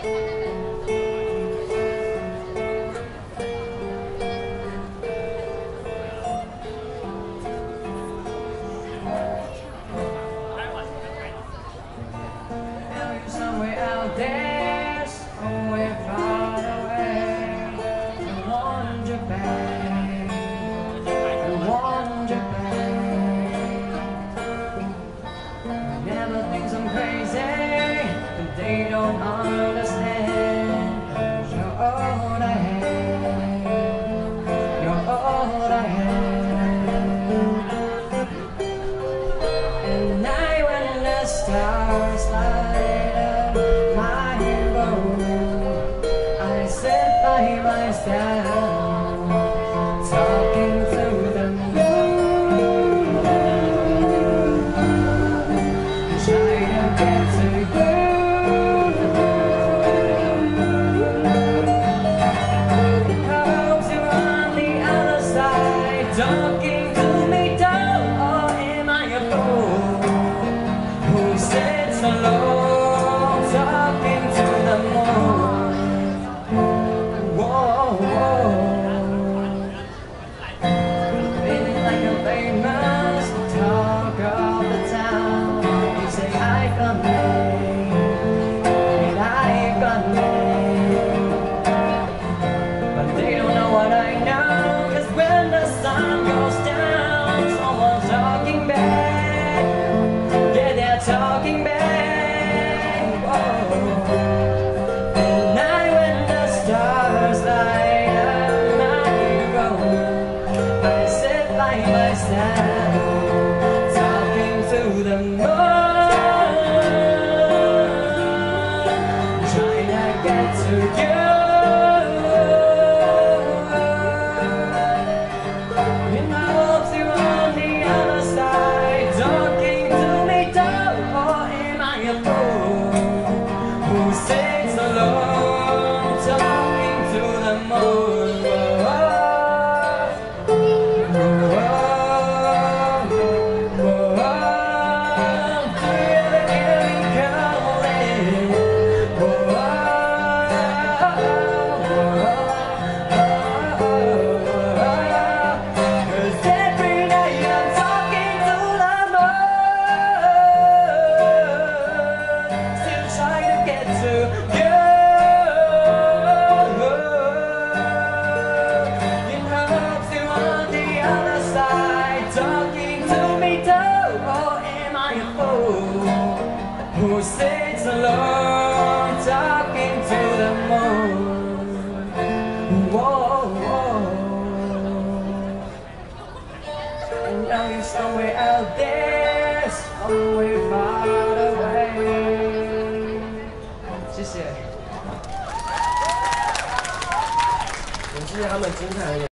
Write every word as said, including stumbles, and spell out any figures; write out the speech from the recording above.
They don't understand. You're all I have. You're all I have. And night when the stars light up my road, I sit by myself, talking through the moon, trying to get to you. Talking to me, down, or am I a fool who sits alone, talking to the moon? Whoa, whoa. Feeling like a famous talk of the town. You say I got me, and I got me, but they don't know what I know. When the sun goes down, someone's talking back. Yeah, they're talking back. Whoa. At night when the stars light up my road, I sit by myself, talking to the moon, trying to get to you. Sits alone, talking to the moon. Whoa, whoa, whoa. Do you ever hear me calling? Whoa, cause every day I'm talking to the moon, still trying to get to you. You know you on the other side, talking to me too. Or am I a fool who sits alone, talking to the moon? Whoa, whoa. And now you're somewhere out there, somewhere far away. 谢谢，也是他们精彩的演